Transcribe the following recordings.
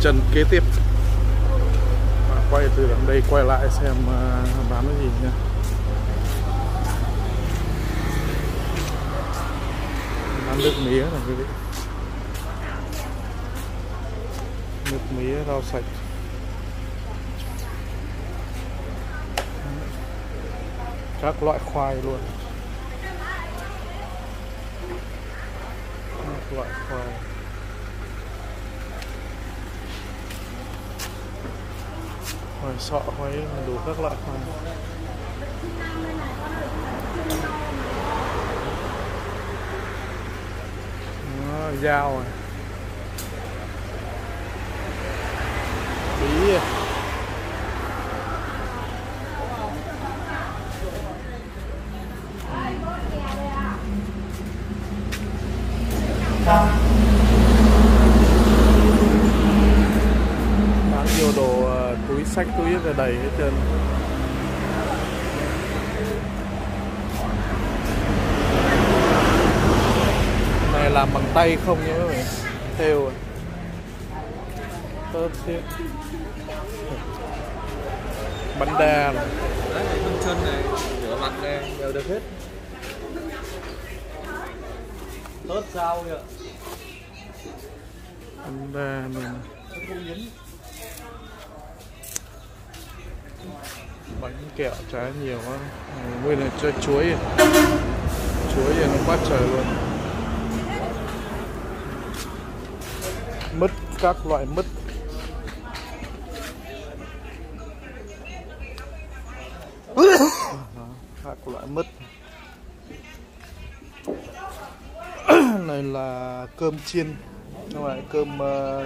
chân kế tiếp. Quay từ đằng đây quay lại xem bán cái gì nha. Bán nước mía này quý vị. Nước mía, rau sạch. Các loại khoai luôn. Các loại khoai. Khoai sọ, khoai đủ các loại khoai. Đó, dao rồi. Bí à. Bán nhiều đồ túi xách túi là đầy hết trơn. Này làm bằng tay không nhá các bạn, thêu tớp xếp bánh đa này. Đấy này, bưng chân này, rửa mặt này đều được hết. Tớt sao kìa. Bánh đa này. Bánh kẹo trái nhiều quá. Nguyên là cho chuối. Chuối này nó quá trời luôn. Mứt, các loại mứt. Các loại mứt. Này là cơm chiên. Các loại cơm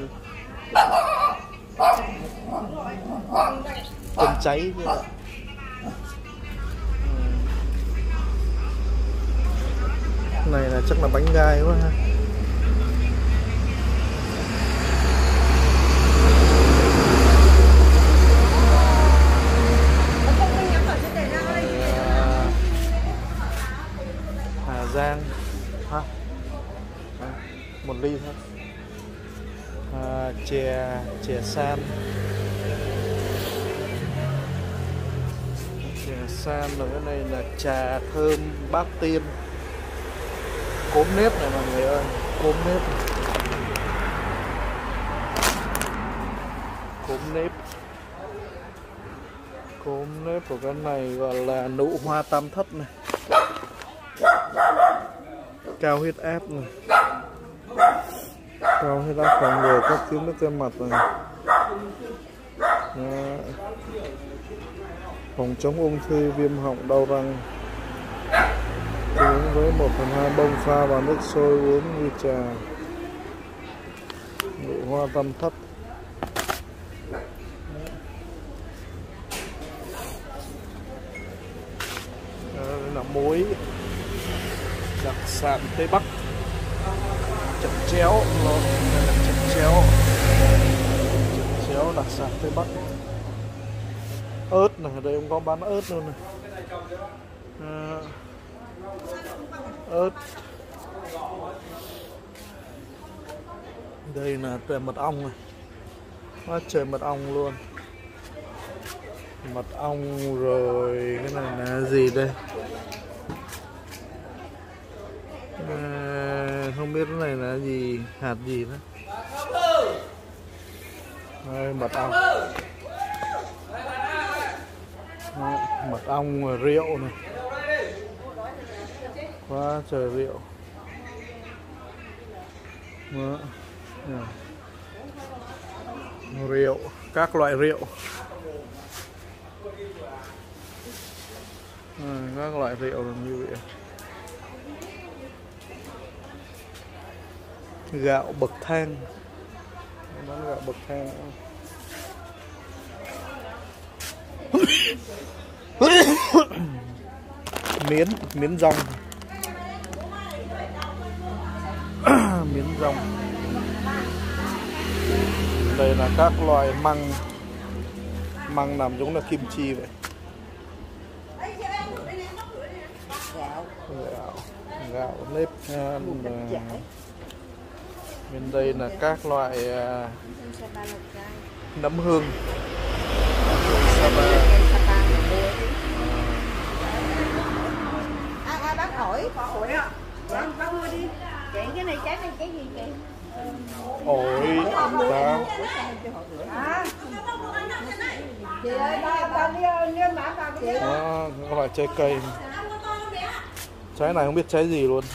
cơm cháy như vậy. Này là chắc là bánh gai quá ha. Hà Giang ha. 1 ly thôi. Chè san. Chè san rồi cái này là trà thơm Bát Tiên. Cốm nếp này mọi người ơi, cốm nếp. Cốm nếp. Cốm nếp của cái này gọi là nụ hoa tam thất này. Cao huyết áp này. Cao huyết áp phòng ngừa các tuyến nước trên mặt này. Đó. Phòng chống ung thư, viêm họng, đau răng. Uống với 1/2 bông pha vào nước sôi uống như trà. Nụ hoa tam thất. Đây là muối đặc sản Tây Bắc. Chật chéo, đây là chật chéo. Chật chéo đặc sản Tây Bắc. Ớt này, ở đây cũng có bán ớt luôn này. Ớt. Đây là mật ong này. Quá trời mật ong luôn. Mật ong rồi cái này là gì đây? Không biết cái này là gì, hạt gì đó. Đây, mật ong. Đó, mật ong và rượu này. Quá trời rượu. Đó. Rượu, các loại rượu. Các loại rượu là như vậy. Gạo bậc thang. Bán gạo bậc thang. Miến rong. Miến rong. Đây là các loại măng. Măng làm giống là kim chi vậy. Gạo nếp Bên đây là các loại nấm hương. Bác hỏi ạ. Bác mua đi. Chị cái này trái gì chị? Ổi đó. Chị ơi, bà đi niêm mã vào cái gì? Đó, các loại trái cây. Trái này không biết trái gì luôn.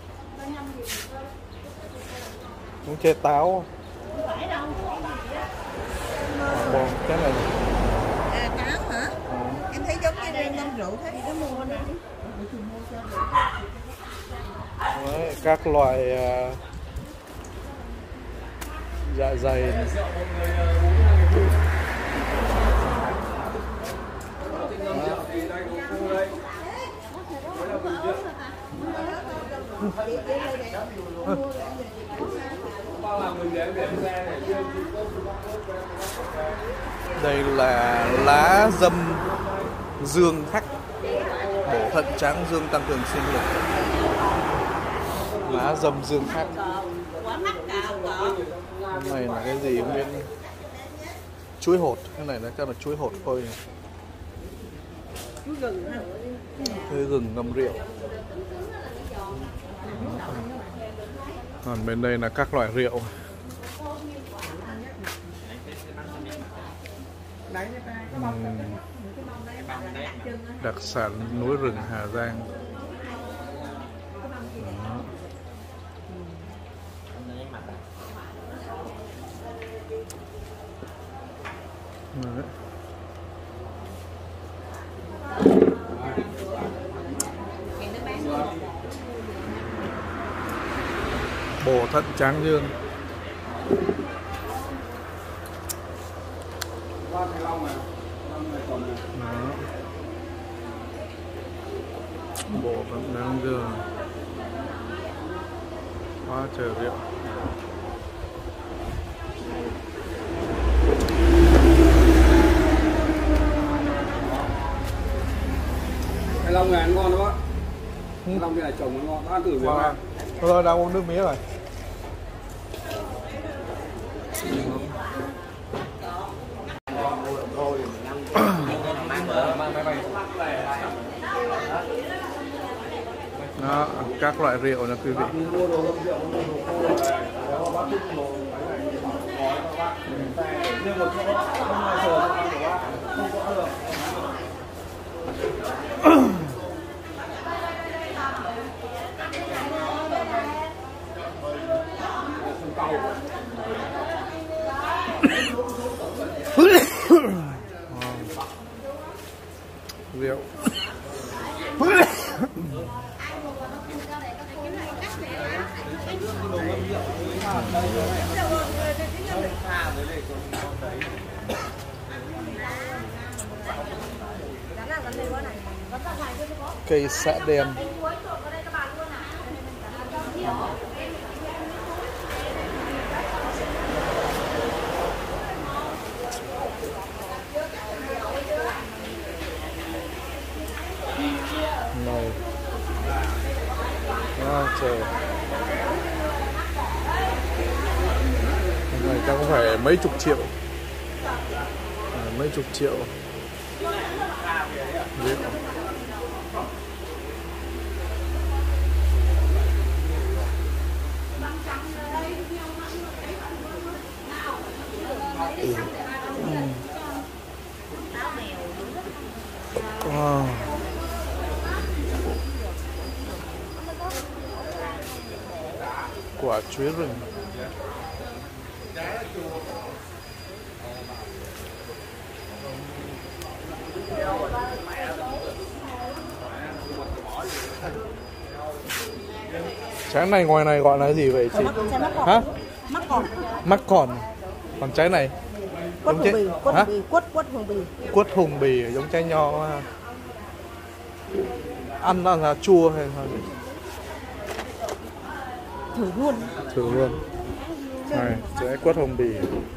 Cũng trái táo. Cái này. Táo hả? Em thấy giống như đang ngâm rượu thế. Nó mua nè. Đấy, các loại dạ dày. Đây là lá dâm dương hắc, bổ thận tráng dương, tăng cường sinh lực. Lá dâm dương hắc. Cái này là cái gì không biết. Chuối hột, cái này là chắc là chuối hột phơi này. Cái gừng ngâm rượu. Còn bên đây là các loại rượu. Đặc sản núi rừng Hà Giang. Đấy. Bổ thận tráng dương. Bổ thận tráng dương. Quá trời rượu. Cái long này ăn ngon đó bác. Cái long cái này trồng nó ngon, bác ăn thử miếng này. Thôi đang uống nước mía rồi. Đó, các loại rượu nè quý vị. Rượu. Cây xạ đen. Này. Trời. Cái này chắc cũng phải mấy chục triệu. Mấy chục triệu. Rượu. Wow. Quả chuối rừng. Trái này ngoài này gọi là gì vậy chị? Hả? Mắc còn. Mắc còn. Còn trái này? Quất hồng bì, quất hồng bì. Quất hồng bì giống trái nho. Ăn là chua hay sao? Thử luôn. Thử luôn. Này, trái quất hồng bì.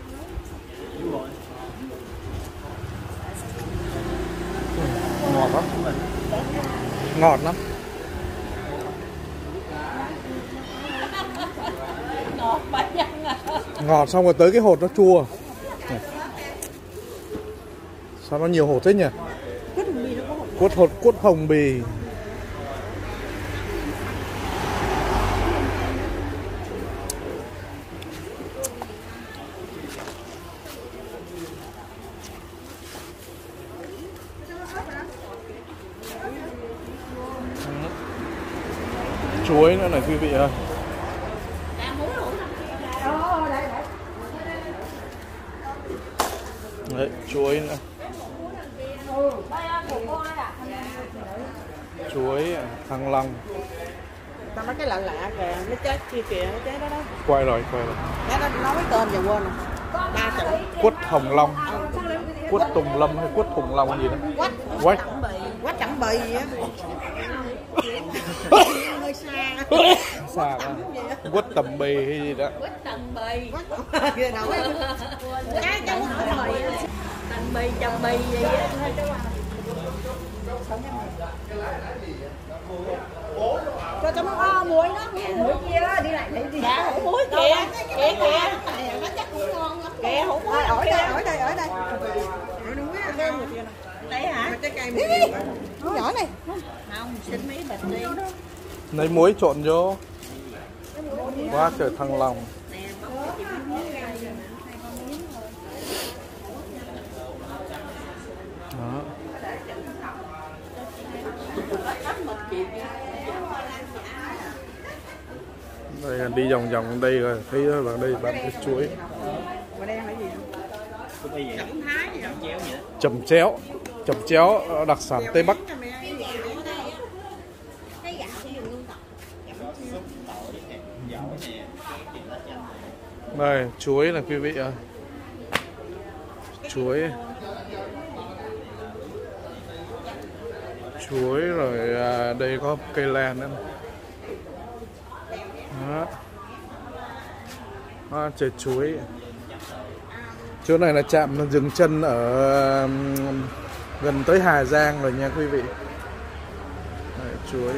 Ngọt lắm. Ngọt lắm. Ngọt vậy. Ngọt xong rồi tới cái hột nó chua. Này. Sao nó nhiều hột thế nhỉ? Quất hồng bì. Chuối nữa này quý vị ơi. Đấy, chuối nữa. Chuối Thăng Long. Tao nói cái lạ lạ kìa, nó chết kia kìa, nó chết đó đó. Quay rồi. Nó nói cái tên giờ quên rồi. 3 chữ. Quất Hồng Long. Quất Tùng Lâm hay Quất Hùng Long gì đó. Quất Chẳng bì gì á. Hơi xa. Xa quá. Quất Tầm Bì hay gì đó. Quất Tầm Bì. Cái đâu á. Cái cháu hỏi bì. Tầm Bì, Chầm Bì gì á. Cho cháu nó muối nó. Muối kia đi lại thấy gì. Muối kìa. Kìa. Nó chắc cũng ngon lắm. Kìa hủ muối. Ở đây. Ở đúng á. Đây hả? Trái cây nhỏ này. Không, xin mấy bịch đi. Lấy muối trộn vô. Quá trời Thăng Long. Đó. Đây là đi vòng đây rồi, thấy đó là đây bán cái chuối. Chẩm chéo đặc sản Tây Bắc. Đây chuối là quý vị ơi. Chuối rồi đây có cây lan nữa. Đó. Trời chuối. Chỗ này là trạm dừng chân ở gần tới Hà Giang rồi nha quý vị. Đây, chuối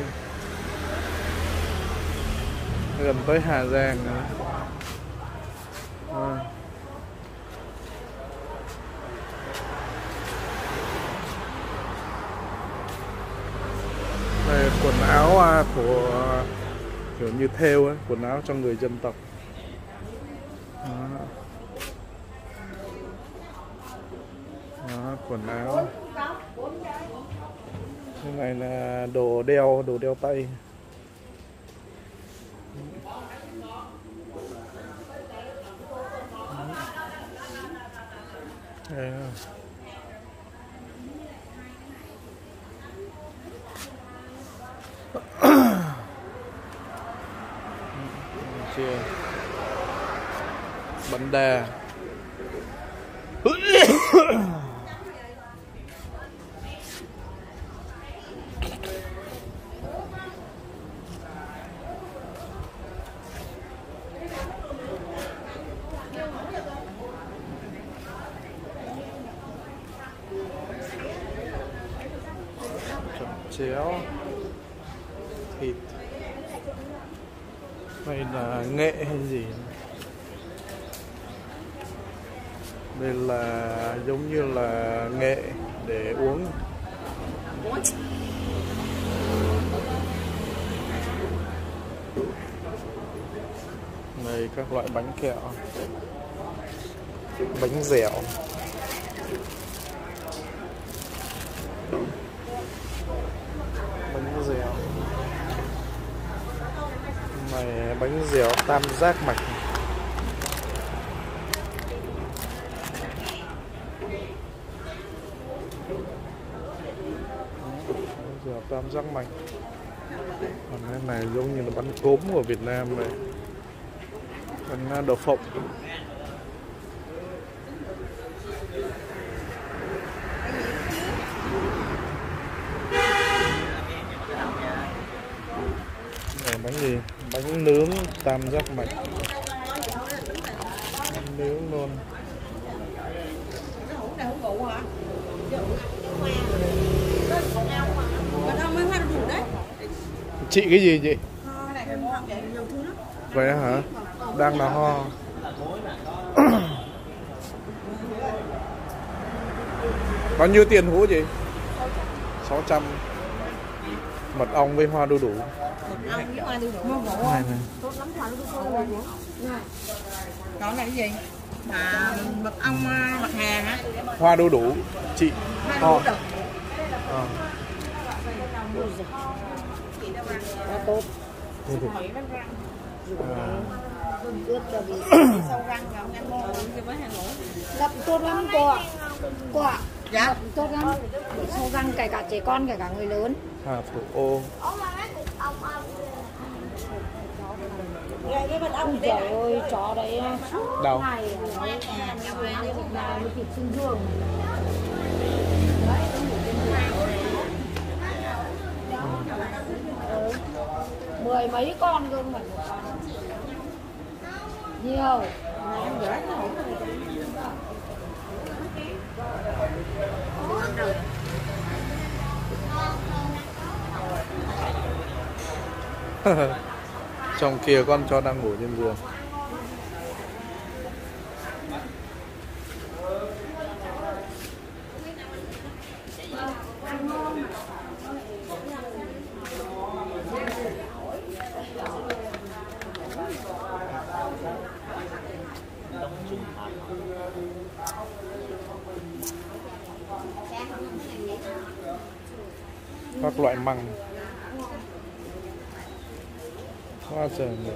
gần tới Hà Giang nữa. Đây quần áo của kiểu như thêu ấy, quần áo cho người dân tộc. Đó, quần áo. Cái này là đồ đeo tay. Đây. Chưa. Bánh đa. Chéo thịt. Đây là nghệ hay gì? Đây là giống như là nghệ để uống. Đây các loại bánh kẹo, bánh dẻo. Này bánh dẻo tam giác mạch. Bánh dẻo tam giác mạch. Còn cái này giống như là bánh cốm của Việt Nam này. Bánh đậu phộng. Bánh gì? Bánh nướng tam giác mạch. Bánh nướng luôn. Chị cái gì chị? Vậy hả? Đang là ho. Bao nhiêu tiền hũ chị? 600. Mật ong với hoa đu đủ. Mật ong với hoa đu đủ. Này này. Tốt lắm hoa đu đủ. Còn này cái gì? Mật ong mặt hà hả? Hoa đu đủ chị. Hoa đu đủ. Tốt. Ướt cho bị sâu răng vào ăn ngon cho mấy hàng nổi. Đập tốt lắm cô ạ. Cô ạ. Dạ. Đập tốt lắm. Để sâu răng kể cả trẻ con kể cả người lớn. Hà thủ ô. Ôi trời ơi, chó đấy Đâu? này thịt xương dương. Mười mấy con cơ mà. Nhiều. Trong kia con chó đang ngủ trên giường. Các loại măng quá trời nhiều.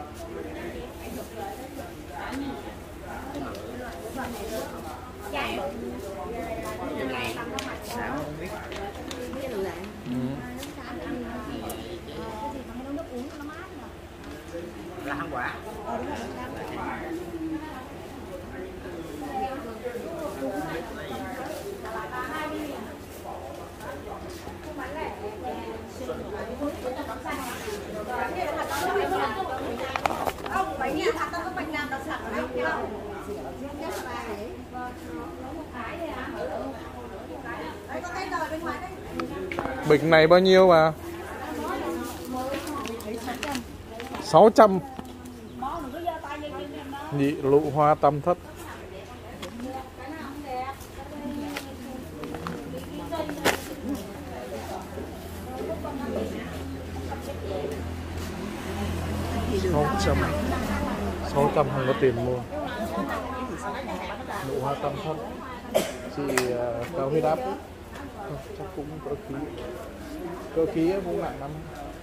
Là ăn quả. Bịch này bao nhiêu mà? 600. Nhị lụ hoa tam thất. Sáu trăm không có tiền mua. Nụ hoa tam thất. Chị cao huyết áp chắc cũng cỡ ký cũng nặng lắm.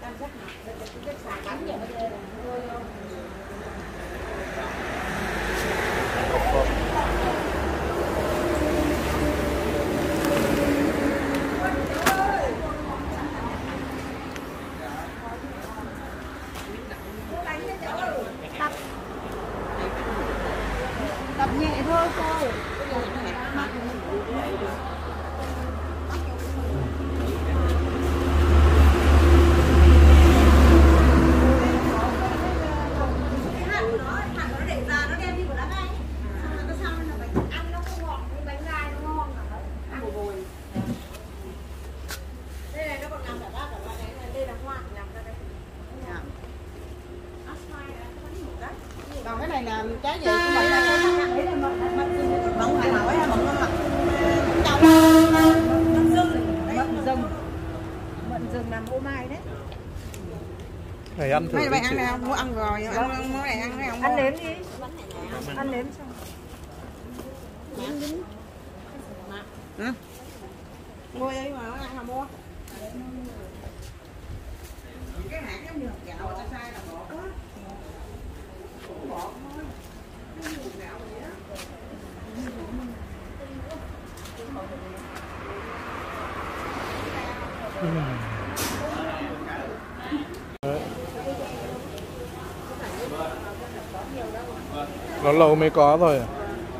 Tập nhẹ thôi cô. Còn cái này là trái gì? Cái này là mận Hà Nội hay mận châu? Mận rừng làm ô mai đấy. Này ăn thử. Mày ăn nào? Mua ăn rồi, ăn món này ăn không? Ăn nếm đi. Ăn nếm xong. Hả? Mua đi mà nó ăn là mua. Cái hạt giống như hạt gạo người ta sai là bột á. Bột thôi. Nó như hạt gạo vậy đó. Nó lâu mới có thôi à?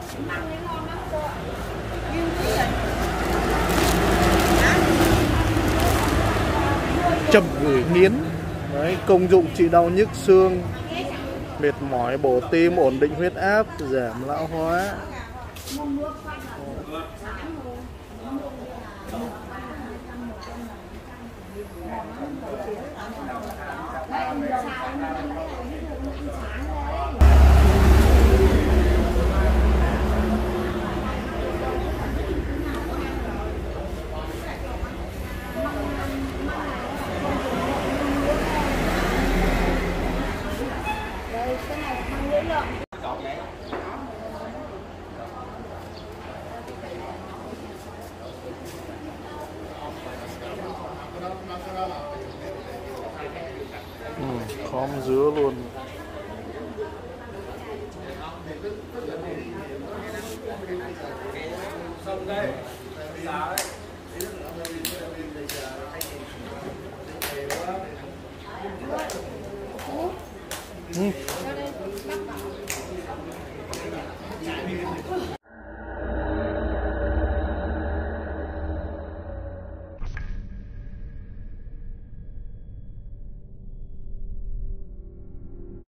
Chậm gửi miến. Đấy, công dụng trị đau nhức xương, mệt mỏi, bổ tim, ổn định huyết áp, giảm lão hóa. Khóm dứa luôn.